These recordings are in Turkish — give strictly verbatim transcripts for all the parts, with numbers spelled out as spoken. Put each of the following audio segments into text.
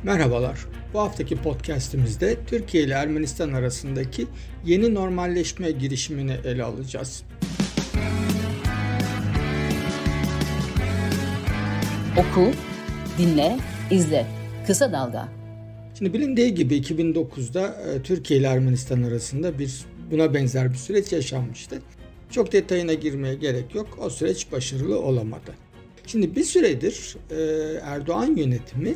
Merhabalar. Bu haftaki podcast'imizde Türkiye ile Ermenistan arasındaki yeni normalleşme girişimini ele alacağız. Oku, dinle, izle. Kısa Dalga. Şimdi bilindiği gibi iki bin dokuzda Türkiye ile Ermenistan arasında bir buna benzer bir süreç yaşanmıştı. Çok detayına girmeye gerek yok. O süreç başarılı olamadı. Şimdi bir süredir Erdoğan yönetimi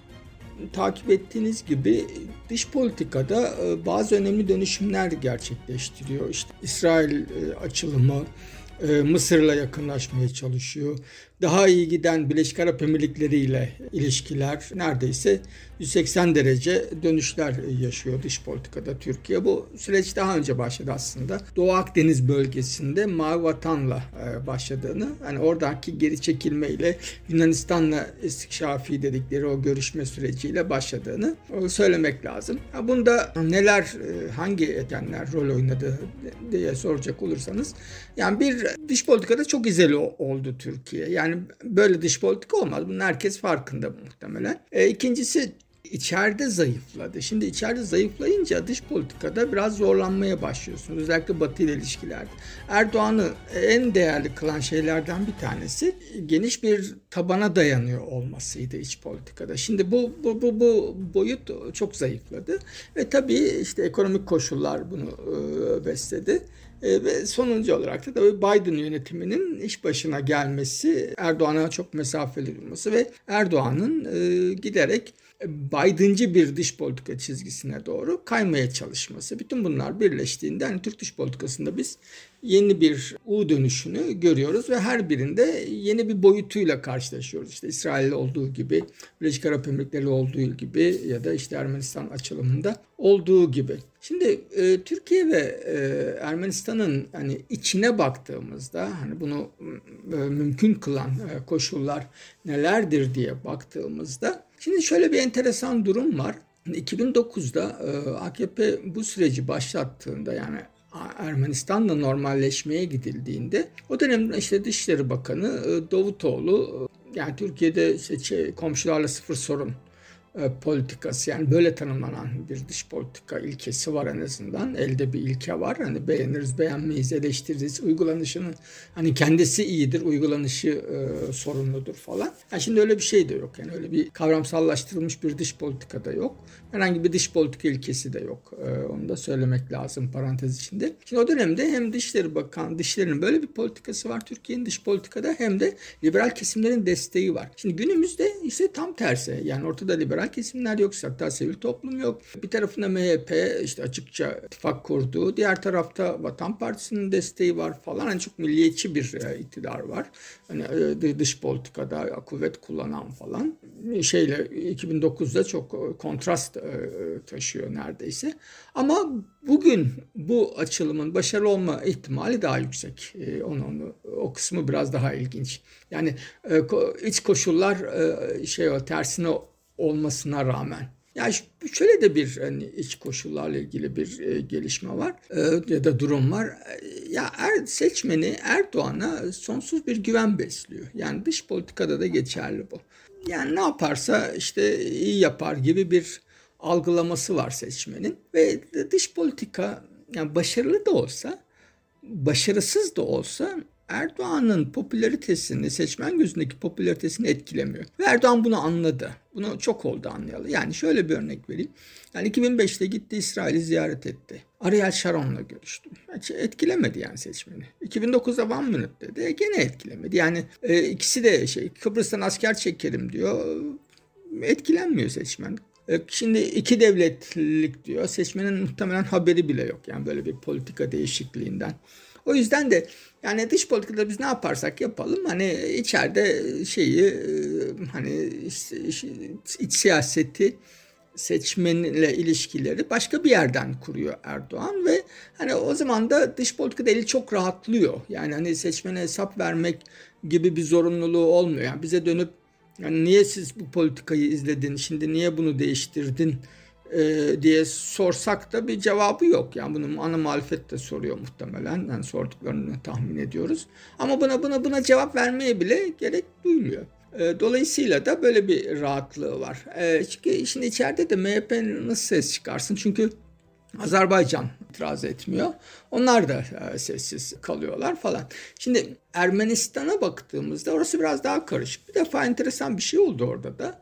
takip ettiğiniz gibi dış politikada bazı önemli dönüşümler gerçekleştiriyor. İşte İsrail açılımı, Mısır'la yakınlaşmaya çalışıyor. Daha iyi giden Birleşik Arap Emirlikleri ile ilişkiler neredeyse yüz seksen derece dönüşler yaşıyor dış politikada Türkiye. Bu süreç daha önce başladı aslında. Doğu Akdeniz bölgesinde Mavi Vatan'la başladığını, hani oradaki geri çekilmeyle Yunanistan'la istikşafi dedikleri o görüşme süreciyle başladığını söylemek lazım. Bunda neler, hangi etkenler rol oynadı diye soracak olursanız, yani bir dış politikada çok izole oldu Türkiye. Yani Yani böyle dış politika olmaz. Bunun herkes farkında muhtemelen. E, ikincisi içeride zayıfladı. Şimdi içeride zayıflayınca dış politikada biraz zorlanmaya başlıyorsunuz. Özellikle Batı ile ilişkilerde. Erdoğan'ı en değerli kılan şeylerden bir tanesi geniş bir tabana dayanıyor olmasıydı iç politikada. Şimdi bu bu bu, bu boyut çok zayıfladı ve tabii işte ekonomik koşullar bunu e, besledi. E, ve sonuncu olarak da tabii Biden yönetiminin iş başına gelmesi, Erdoğan'a çok mesafeli durması ve Erdoğan'ın e, giderek Biden'cı bir dış politika çizgisine doğru kaymaya çalışması. Bütün bunlar birleştiğinde hani Türk dış politikasında biz yeni bir U dönüşünü görüyoruz ve her birinde yeni bir boyutuyla karşılaşıyoruz. İşte İsrail'le olduğu gibi, Birleşik Arap Emirlikleri olduğu gibi ya da işte Ermenistan açılımında olduğu gibi. Şimdi e, Türkiye ve e, Ermenistan'ın hani içine baktığımızda, hani bunu e, mümkün kılan e, koşullar nelerdir diye baktığımızda, şimdi şöyle bir enteresan durum var. iki bin dokuzda e, A K P bu süreci başlattığında, yani Ermenistan'la normalleşmeye gidildiğinde, o dönemde işte Dışişleri Bakanı Davutoğlu, yani Türkiye'de işte komşularla sıfır sorun politikası, yani böyle tanımlanan bir dış politika ilkesi var en azından. Elde bir ilke var. Hani beğeniriz, beğenmeyiz, eleştiririz. Uygulanışının hani kendisi iyidir, uygulanışı e, sorunludur falan. Yani şimdi öyle bir şey de yok. Yani öyle bir kavramsallaştırılmış bir dış politika da yok. Herhangi bir dış politika ilkesi de yok. E, onu da söylemek lazım parantez içinde. Şimdi o dönemde hem Dışişleri Bakanı, Dışişleri'nin böyle bir politikası var Türkiye'nin dış politikada, hem de liberal kesimlerin desteği var. Şimdi günümüzde ise tam tersi. Yani ortada liberal kesimler yok, hatta sivil toplum yok. Bir tarafında M H P işte açıkça ittifak kurduğu, diğer tarafta Vatan Partisi'nin desteği var falan. Hani çok milliyetçi bir e, iktidar var. Hani e, dış politikada kuvvet kullanan falan. Şeyle iki bin dokuzda çok kontrast e, taşıyor neredeyse. Ama bugün bu açılımın başarılı olma ihtimali daha yüksek. E, onu, onu o kısmı biraz daha ilginç. Yani e, iç koşullar e, şey o tersine olmasına rağmen. Yani şöyle de bir hani iç koşullarla ilgili bir e, gelişme var e, ya da durum var. E, ya er, seçmeni Erdoğan'a sonsuz bir güven besliyor. Yani dış politikada da geçerli bu. Yani ne yaparsa işte iyi yapar gibi bir algılaması var seçmenin ve dış politika, yani başarılı da olsa, başarısız da olsa Erdoğan'ın popülaritesini, seçmen gözündeki popülaritesini etkilemiyor. Ve Erdoğan bunu anladı. Bunu çok oldu anlayalı. Yani şöyle bir örnek vereyim. Yani iki bin beşte gitti, İsrail'i ziyaret etti. Ariel Sharon'la görüştü. Hiç etkilemedi yani seçmeni. iki bin dokuzda one minute dedi. E, gene etkilemedi. Yani e, ikisi de şey, Kıbrıs'tan asker çekerim diyor. Etkilenmiyor seçmen. Şimdi iki devletlilik diyor. Seçmenin muhtemelen haberi bile yok. Yani böyle bir politika değişikliğinden. O yüzden de yani dış politikada biz ne yaparsak yapalım, hani içeride şeyi, hani iç siyaseti, seçmenle ilişkileri başka bir yerden kuruyor Erdoğan ve hani o zaman da dış politikada eli çok rahatlıyor. Yani hani seçmene hesap vermek gibi bir zorunluluğu olmuyor. Yani bize dönüp, yani niye siz bu politikayı izledin, şimdi niye bunu değiştirdin e, diye sorsak da bir cevabı yok. Yani bunu ana muhalefet de soruyor muhtemelen. Yani sorduklarını tahmin ediyoruz. Ama buna buna buna cevap vermeye bile gerek duymuyor. Dolayısıyla da böyle bir rahatlığı var. Çünkü şimdi içeride de M H P nasıl ses çıkarsın? Çünkü Azerbaycan itiraz etmiyor. Onlar da sessiz kalıyorlar falan. Şimdi Ermenistan'a baktığımızda orası biraz daha karışık. Bir defa enteresan bir şey oldu orada da.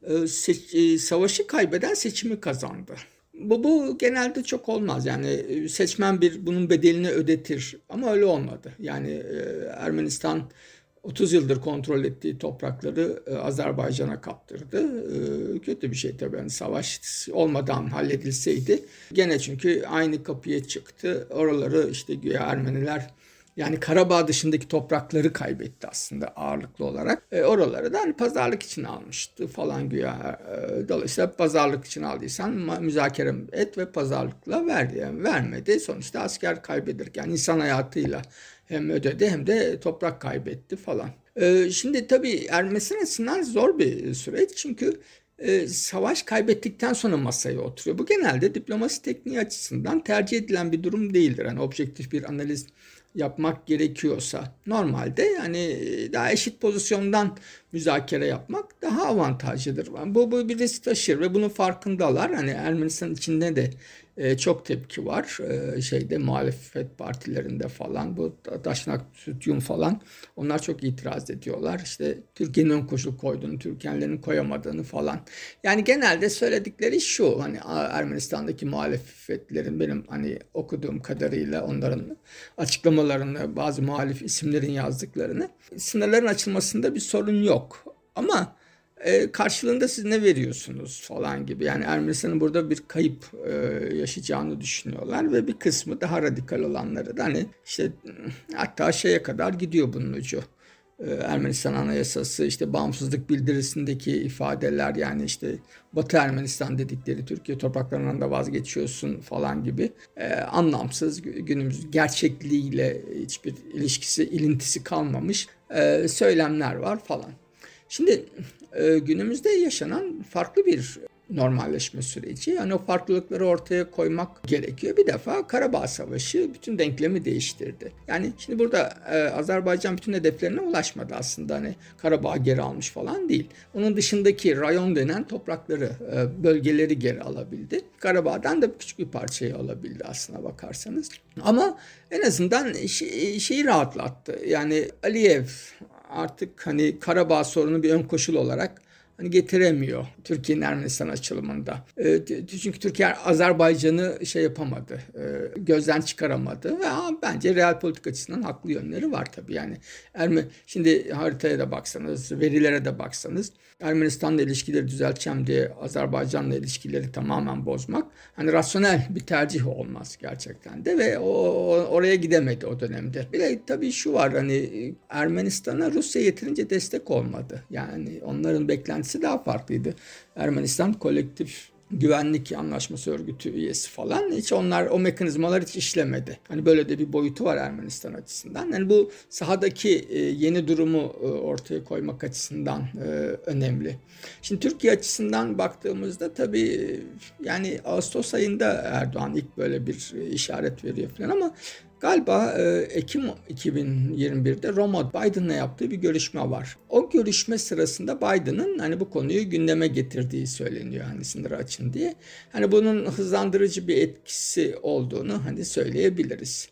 Seç, savaşı kaybeden seçimi kazandı. Bu, bu genelde çok olmaz. Yani seçmen bir bunun bedelini ödetir. Ama öyle olmadı. Yani Ermenistan otuz yıldır kontrol ettiği toprakları Azerbaycan'a kaptırdı. Kötü bir şey tabii. Yani savaş olmadan halledilseydi. Gene çünkü aynı kapıya çıktı. Oraları işte güya Ermeniler, yani Karabağ dışındaki toprakları kaybetti aslında ağırlıklı olarak. E, oraları da hani pazarlık için almıştı falan güya. E, dolayısıyla pazarlık için aldıysan müzakere et ve pazarlıkla ver diye. Vermedi. Sonuçta asker kaybederken insan hayatıyla hem ödedi hem de toprak kaybetti falan. E, şimdi tabii Ermenistan açısından zor bir süreç. Çünkü e, savaş kaybettikten sonra masaya oturuyor. Bu genelde diplomasi tekniği açısından tercih edilen bir durum değildir. Yani objektif bir analiz yapmak gerekiyorsa normalde yani daha eşit pozisyondan müzakere yapmak daha avantajlıdır. Bu, bu bir risk taşır ve bunun farkındalar. Hani Ermenistan içinde de e, çok tepki var. E, şeyde muhalefet partilerinde falan, bu Daşnak Sütyun falan, onlar çok itiraz ediyorlar. İşte Türkiye'nin ön koşul koyduğunu, Türkiye'nin koyamadığını falan. Yani genelde söyledikleri şu, hani Ermenistan'daki muhalefetlerin, benim hani okuduğum kadarıyla onların açıklamalarını, bazı muhalif isimlerin yazdıklarını, sınırların açılmasında bir sorun yok. Ama e, karşılığında siz ne veriyorsunuz falan gibi. Yani Ermenistan'ın burada bir kayıp e, yaşayacağını düşünüyorlar ve bir kısmı daha radikal olanları da hani işte hatta şeye kadar gidiyor bunun ucu. E, Ermenistan Anayasası, işte bağımsızlık bildirisindeki ifadeler, yani işte Batı Ermenistan dedikleri, Türkiye topraklarından da vazgeçiyorsun falan gibi e, anlamsız, günümüz gerçekliğiyle hiçbir ilişkisi, ilintisi kalmamış e, söylemler var falan. Şimdi e, günümüzde yaşanan farklı bir normalleşme süreci. Yani o farklılıkları ortaya koymak gerekiyor. Bir defa Karabağ Savaşı bütün denklemi değiştirdi. Yani şimdi burada e, Azerbaycan bütün hedeflerine ulaşmadı aslında. Hani Karabağ geri almış falan değil. Onun dışındaki rayon denen toprakları, e, bölgeleri geri alabildi. Karabağ'dan da küçük bir parçayı alabildi aslına bakarsanız. Ama en azından şey, şeyi rahatlattı. Yani Aliyev artık hani Karabağ sorunu bir ön koşul olarak hani getiremiyor Türkiye'nin Ermenistan açılımında. E, çünkü Türkiye Azerbaycan'ı şey yapamadı, e, gözden çıkaramadı ve ha, bence real politik açısından haklı yönleri var tabii. Yani Erme şimdi haritaya da baksanız, verilere de baksanız, Ermenistan'la ilişkileri düzelteceğim diye Azerbaycan'la ilişkileri tamamen bozmak hani rasyonel bir tercih olmaz gerçekten de ve o, oraya gidemedi o dönemde. Bir de tabii şu var, hani Ermenistan'a Rusya yeterince destek olmadı. Yani onların beklentisi daha farklıydı. Ermenistan kolektif güvenlik anlaşması örgütü üyesi falan, hiç onlar o mekanizmalar hiç işlemedi. Hani böyle de bir boyutu var Ermenistan açısından. Yani bu sahadaki yeni durumu ortaya koymak açısından önemli. Şimdi Türkiye açısından baktığımızda tabii yani Ağustos ayında Erdoğan ilk böyle bir işaret veriyor falan ama galiba Ekim iki bin yirmi birde Roma Biden'la yaptığı bir görüşme var. O görüşme sırasında Biden'ın hani bu konuyu gündeme getirdiği söyleniyor, hani sınırı açın diye. Hani bunun hızlandırıcı bir etkisi olduğunu hani söyleyebiliriz.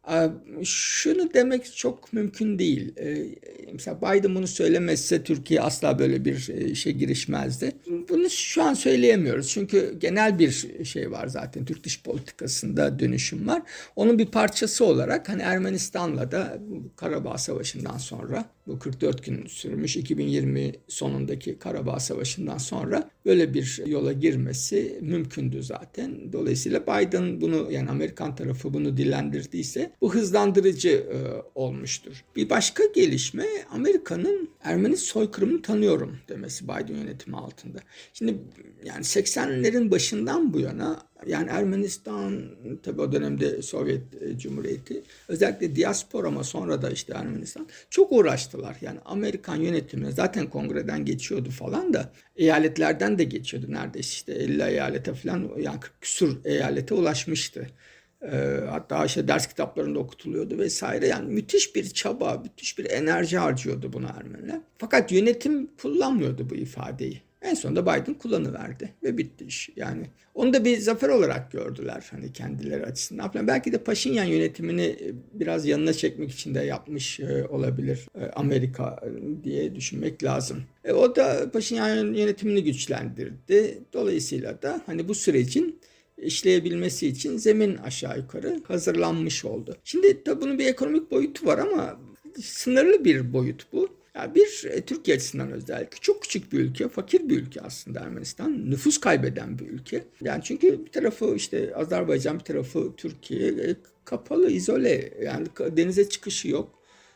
Şunu demek çok mümkün değil. Mesela Biden bunu söylemezse Türkiye asla böyle bir işe girişmezdi. Bunu şu an söyleyemiyoruz. Çünkü genel bir şey var zaten. Türk dış politikasında dönüşüm var. Onun bir parçası olarak hani Ermenistan'la da Karabağ Savaşı'ndan sonra, bu kırk dört gün sürmüş iki bin yirmi sonundaki Karabağ Savaşı'ndan sonra böyle bir yola girmesi mümkündü zaten. Dolayısıyla Biden bunu, yani Amerikan tarafı bunu dillendirdiyse bu hızlandırıcı e, olmuştur. Bir başka gelişme, Amerika'nın Ermeni soykırımını tanıyorum demesi Biden yönetimi altında. Şimdi yani seksenlerin başından bu yana, yani Ermenistan tabii o dönemde Sovyet Cumhuriyeti, özellikle diaspora ama sonra da işte Ermenistan çok uğraştılar. Yani Amerikan yönetimi zaten kongreden geçiyordu falan da eyaletlerden de geçiyordu neredeyse, işte elli eyalete falan, yani kırk küsur eyalete ulaşmıştı. Hatta işte ders kitaplarında okutuluyordu vesaire. Yani müthiş bir çaba, müthiş bir enerji harcıyordu buna Ermeniler. Fakat yönetim kullanmıyordu bu ifadeyi. En sonunda Biden kullanıverdi ve bitti iş. Yani onu da bir zafer olarak gördüler hani kendileri açısından. Falan. Belki de Paşinyan yönetimini biraz yanına çekmek için de yapmış olabilir Amerika diye düşünmek lazım. E, o da Paşinyan yönetimini güçlendirdi. Dolayısıyla da hani bu sürecin işleyebilmesi için zemin aşağı yukarı hazırlanmış oldu. Şimdi tabii bunun bir ekonomik boyutu var ama sınırlı bir boyut bu. Yani bir e, Türkiye açısından özellikle çok küçük bir ülke, fakir bir ülke aslında Ermenistan. Nüfus kaybeden bir ülke. Yani çünkü bir tarafı işte Azerbaycan, bir tarafı Türkiye e, kapalı, izole. Yani denize çıkışı yok.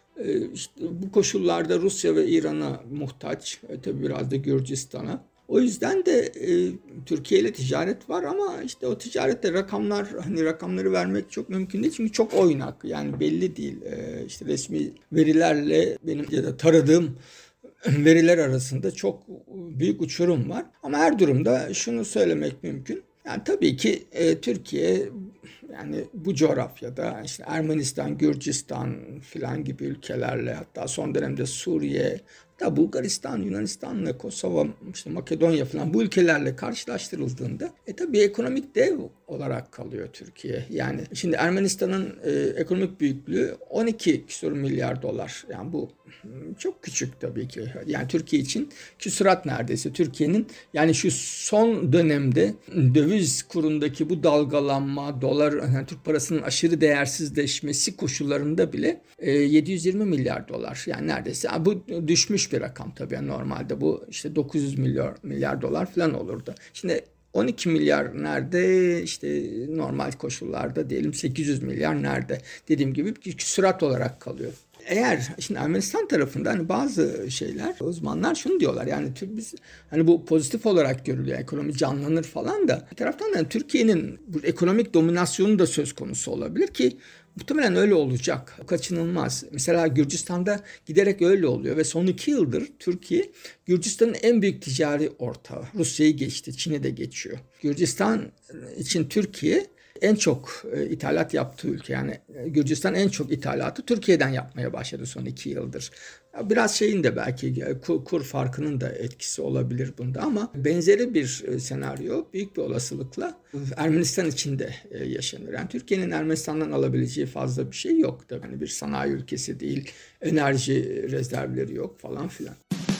E, işte bu koşullarda Rusya ve İran'a muhtaç. E, tabii biraz da Gürcistan'a. O yüzden de e, Türkiye ile ticaret var ama işte o ticarette rakamlar hani rakamları vermek çok mümkün değil çünkü çok oynak yani belli değil. E, işte resmi verilerle benim ya da taradığım veriler arasında çok büyük uçurum var. Ama her durumda şunu söylemek mümkün. Yani tabii ki e, Türkiye yani bu coğrafyada işte Ermenistan, Gürcistan filan gibi ülkelerle hatta son dönemde Suriye, hatta Bulgaristan, Yunanistan'la Kosova, işte Makedonya falan bu ülkelerle karşılaştırıldığında e tabii ekonomik dev olarak kalıyor Türkiye. Yani şimdi Ermenistan'ın e, ekonomik büyüklüğü on iki küsur milyar dolar. Yani bu çok küçük tabii ki. Yani Türkiye için küsurat neredeyse. Türkiye'nin yani şu son dönemde döviz kurundaki bu dalgalanma, dolar, yani Türk parasının aşırı değersizleşmesi koşullarında bile e, yedi yüz yirmi milyar dolar. Yani neredeyse yani bu düşmüş bir rakam tabii. Yani normalde bu işte dokuz yüz milyar milyar dolar falan olurdu. Şimdi on iki milyar nerede? İşte normal koşullarda diyelim sekiz yüz milyar nerede? Dediğim gibi bir küsurat olarak kalıyor. Eğer şimdi Ermenistan tarafında hani bazı şeyler uzmanlar şunu diyorlar yani biz hani bu pozitif olarak görülüyor ekonomi canlanır falan da bir taraftan da yani Türkiye'nin bu ekonomik dominasyonu da söz konusu olabilir ki muhtemelen öyle olacak. Kaçınılmaz. Mesela Gürcistan'da giderek öyle oluyor ve son iki yıldır Türkiye Gürcistan'ın en büyük ticari ortağı. Rusya'yı geçti, Çin'i de geçiyor. Gürcistan için Türkiye en çok e, ithalat yaptığı ülke. Yani e, Gürcistan en çok ithalatı Türkiye'den yapmaya başladı son iki yıldır. Biraz şeyin de belki e, kur, kur farkının da etkisi olabilir bunda ama benzeri bir e, senaryo büyük bir olasılıkla Ermenistan için de e, yaşanır. Yani Türkiye'nin Ermenistan'dan alabileceği fazla bir şey yok. Tabii yani bir sanayi ülkesi değil, enerji rezervleri yok falan filan.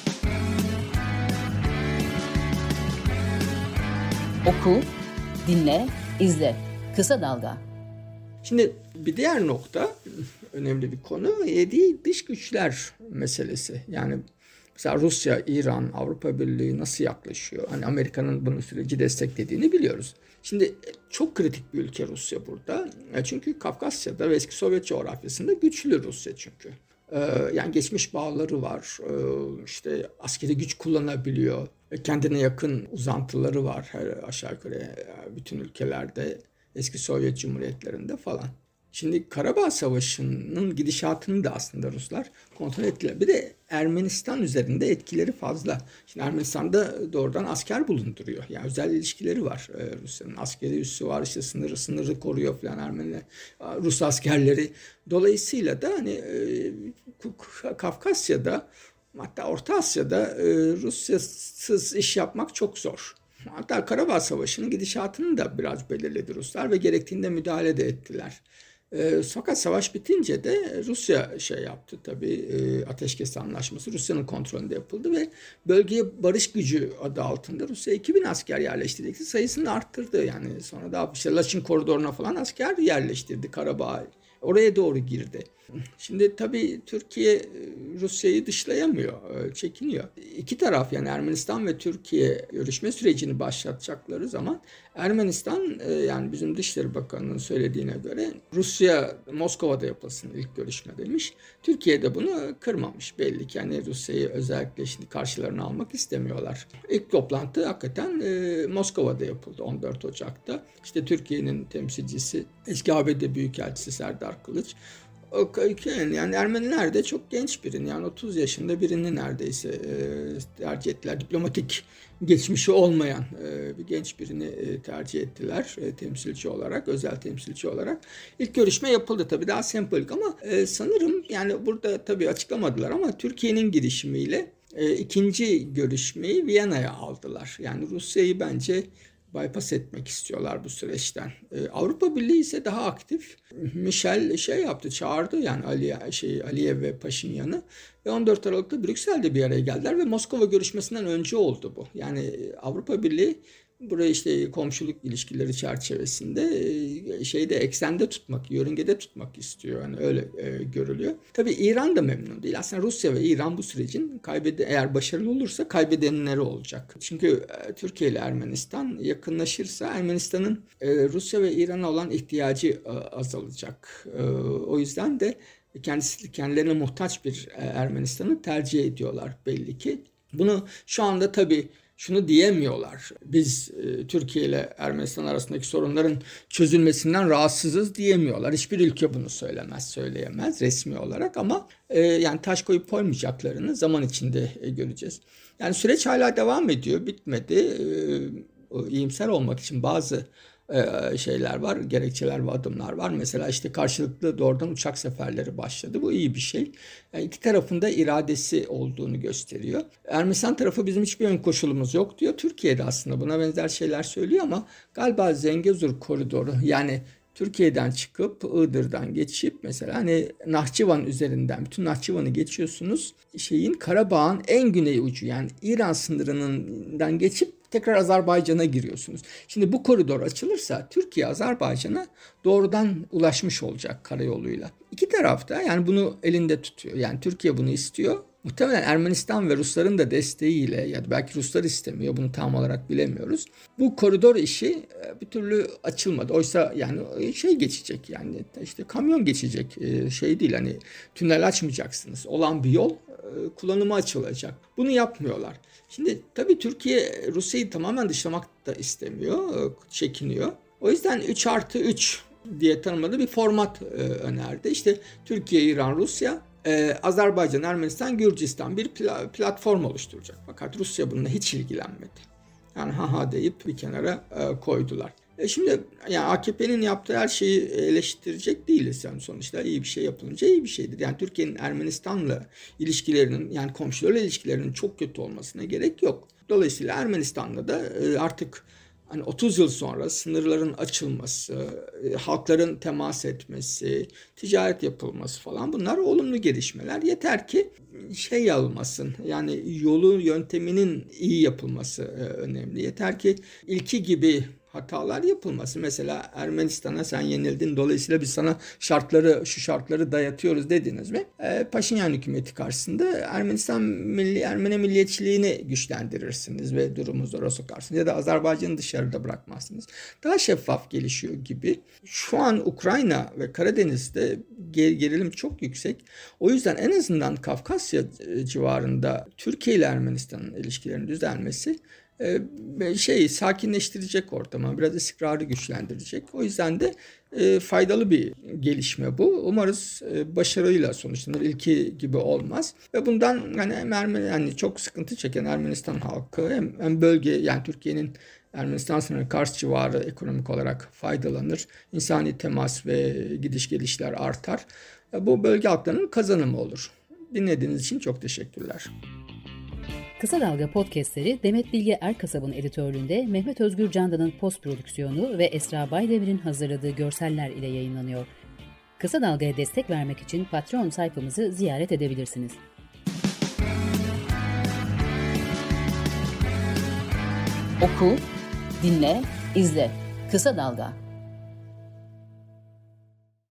Oku, dinle, izle. Kısa Dalga. Şimdi bir diğer nokta, önemli bir konu, değil dış güçler meselesi. Yani mesela Rusya, İran, Avrupa Birliği nasıl yaklaşıyor? Hani Amerika'nın bunu süreci desteklediğini biliyoruz. Şimdi çok kritik bir ülke Rusya burada. Çünkü Kafkasya'da ve eski Sovyet coğrafyasında güçlü Rusya çünkü. Yani geçmiş bağları var, işte askeri güç kullanabiliyor, kendine yakın uzantıları var her aşağı yukarı bütün ülkelerde. Eski Sovyet Cumhuriyetlerinde falan. Şimdi Karabağ Savaşı'nın gidişatını da aslında Ruslar kontrol ettiler. Bir de Ermenistan üzerinde etkileri fazla. Şimdi Ermenistan'da doğrudan asker bulunduruyor. Yani özel ilişkileri var. Ee, Rusya'nın askeri üssü var. İşte sınırı sınırı koruyor falan Ermeniler. Rus askerleri. Dolayısıyla da hani e, Kafkasya'da hatta Orta Asya'da e, Rusyasız iş yapmak çok zor. Hatta Karabağ Savaşı'nın gidişatını da biraz belirledi Ruslar ve gerektiğinde müdahale de ettiler. E, fakat savaş bitince de Rusya şey yaptı tabii e, ateşkes anlaşması Rusya'nın kontrolünde yapıldı ve bölgeye barış gücü adı altında Rusya iki bin asker yerleştirdi. Sayısını arttırdı yani sonra da işte Laçin koridoruna falan asker yerleştirdi Karabağ. Oraya doğru girdi. Şimdi tabii Türkiye Rusya'yı dışlayamıyor, çekiniyor. İki taraf yani Ermenistan ve Türkiye görüşme sürecini başlatacakları zaman Ermenistan yani bizim Dışişleri Bakanı'nın söylediğine göre Rusya Moskova'da yapılsın ilk görüşme demiş. Türkiye de bunu kırmamış belli ki yani Rusya'yı özellikle şimdi karşılarına almak istemiyorlar. İlk toplantı hakikaten Moskova'da yapıldı on dört Ocak'ta. İşte Türkiye'nin temsilcisi eski A B D Büyükelçisi Serdar Kılıç O, yani Ermeniler de çok genç birini, yani otuz yaşında birini neredeyse e, tercih ettiler. Diplomatik geçmişi olmayan e, bir genç birini e, tercih ettiler e, temsilci olarak, özel temsilci olarak. İlk görüşme yapıldı tabii, daha sembolik ama e, sanırım yani burada tabii açıklamadılar ama Türkiye'nin girişimiyle e, ikinci görüşmeyi Viyana'ya aldılar. Yani Rusya'yı bence bypass etmek istiyorlar bu süreçten. Ee, Avrupa Birliği ise daha aktif. Michel şey yaptı, çağırdı yani Ali şey Aliyev ve Paşinyan'ı ve on dört Aralık'ta Brüksel'de bir araya geldiler ve Moskova görüşmesinden önce oldu bu. Yani Avrupa Birliği burayı işte komşuluk ilişkileri çerçevesinde şeyde eksende tutmak, yörüngede tutmak istiyor. Yani öyle e, görülüyor. Tabii İran da memnun değil. Aslında Rusya ve İran bu sürecin kaybede eğer başarılı olursa kaybedenleri olacak. Çünkü e, Türkiye ile Ermenistan yakınlaşırsa Ermenistan'ın e, Rusya ve İran'a olan ihtiyacı e, azalacak. E, o yüzden de kendisi kendilerine muhtaç bir e, Ermenistan'ı tercih ediyorlar belli ki. Bunu şu anda tabii şunu diyemiyorlar. Biz e, Türkiye ile Ermenistan arasındaki sorunların çözülmesinden rahatsızız diyemiyorlar. Hiçbir ülke bunu söylemez, söyleyemez resmi olarak ama e, yani taş koyup koymayacaklarını zaman içinde e, göreceğiz. Yani süreç hala devam ediyor, bitmedi. E, iyimser olmak için bazı şeyler var, gerekçeler ve adımlar var. Mesela işte karşılıklı doğrudan uçak seferleri başladı. Bu iyi bir şey. Yani iki tarafın da iradesi olduğunu gösteriyor. Ermenistan tarafı bizim hiçbir ön koşulumuz yok diyor. Türkiye'de aslında buna benzer şeyler söylüyor ama galiba Zengezur koridoru, yani Türkiye'den çıkıp Iğdır'dan geçip mesela hani Nahçıvan üzerinden bütün Nahçıvan'ı geçiyorsunuz. Şeyin Karabağ'ın en güney ucu, yani İran sınırından geçip tekrar Azerbaycan'a giriyorsunuz. Şimdi bu koridor açılırsa Türkiye Azerbaycan'a doğrudan ulaşmış olacak karayoluyla. İki taraf da yani bunu elinde tutuyor. Yani Türkiye bunu istiyor. Muhtemelen Ermenistan ve Rusların da desteğiyle, ya da belki Ruslar istemiyor, bunu tam olarak bilemiyoruz. Bu koridor işi bir türlü açılmadı. Oysa yani şey geçecek, yani işte kamyon geçecek şey değil, hani tünel açmayacaksınız. Olan bir yol kullanıma açılacak. Bunu yapmıyorlar. Şimdi tabii Türkiye Rusya'yı tamamen dışlamak da istemiyor, çekiniyor. O yüzden üç artı üç diye tanımladığı bir format önerdi. İşte Türkiye, İran, Rusya, Ee, Azerbaycan, Ermenistan, Gürcistan bir pla- platform oluşturacak. Fakat Rusya bununla hiç ilgilenmedi. Yani ha ha deyip bir kenara e, koydular. E şimdi yani A K P'nin yaptığı her şeyi eleştirecek değiliz. Yani sonuçta iyi bir şey yapılınca iyi bir şeydir. Yani Türkiye'nin Ermenistan'la ilişkilerinin, yani komşularla ilişkilerinin çok kötü olmasına gerek yok. Dolayısıyla Ermenistan'la da e, artık hani otuz yıl sonra sınırların açılması, halkların temas etmesi, ticaret yapılması falan, bunlar olumlu gelişmeler. Yeter ki şey olmasın, yani yolu yönteminin iyi yapılması önemli. Yeter ki ilki gibi hatalar yapılması. Mesela Ermenistan'a sen yenildin, dolayısıyla biz sana şartları, şu şartları dayatıyoruz dediniz mi? E, Paşinyan hükümeti karşısında Ermenistan milli, Ermeni milliyetçiliğini güçlendirirsiniz ve durumu zora sokarsınız. Ya da Azerbaycan'ı dışarıda bırakmazsınız. Daha şeffaf gelişiyor gibi. Şu an Ukrayna ve Karadeniz'de gerilim çok yüksek. O yüzden en azından Kafkasya civarında Türkiye ile Ermenistan'ın ilişkilerinin düzelmesi şey sakinleştirecek ortamı, biraz istikrarı güçlendirecek. O yüzden de e, faydalı bir gelişme bu. Umarız e, başarıyla sonuçlanır. İlki gibi olmaz. Ve bundan yani, Ermeni, yani çok sıkıntı çeken Ermenistan halkı hem, hem bölge, yani Türkiye'nin Ermenistan sınırı Kars civarı ekonomik olarak faydalanır. İnsani temas ve gidiş gelişler artar. E, bu bölge halklarının kazanımı olur. Dinlediğiniz için çok teşekkürler. Kısa Dalga podcastleri Demet Bilge Erkasab'ın editörlüğünde Mehmet Özgür Candan'ın post prodüksiyonu ve Esra Baydemir'in hazırladığı görseller ile yayınlanıyor. Kısa Dalga'ya destek vermek için Patreon sayfamızı ziyaret edebilirsiniz. Oku, dinle, izle. Kısa Dalga.